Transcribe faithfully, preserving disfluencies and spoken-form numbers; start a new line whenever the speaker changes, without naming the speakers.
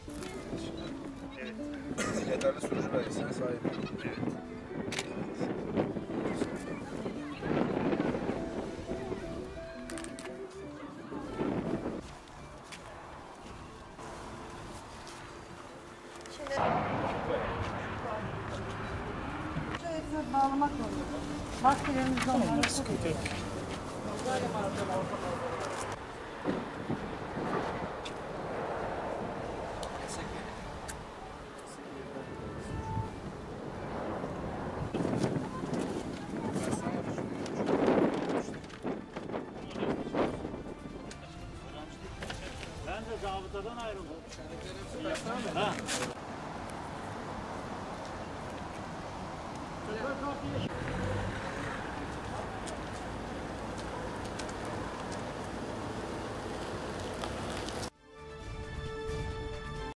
Evet.
Yeterli sürücü belgesine sahip.
Evet.
Şimdi şöyle bağlamak zorunda. Maskelerimiz de onlara
Sıkıntı yok.
böyle malzemeler.
Ben de zabıtadan ayrıldım. Ha.